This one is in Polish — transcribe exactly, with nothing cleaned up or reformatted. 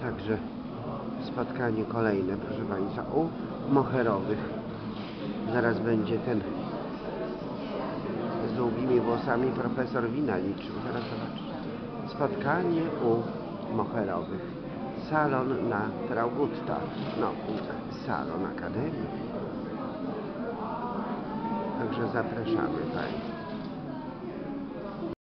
Także spotkanie kolejne, proszę Państwa, u Moherowych. Zaraz będzie ten z długimi włosami profesor wina liczył. Zaraz zobaczycie. Spotkanie u Moherowych. Salon na Traugutta. No, salon Akademii. Także zapraszamy Państwa.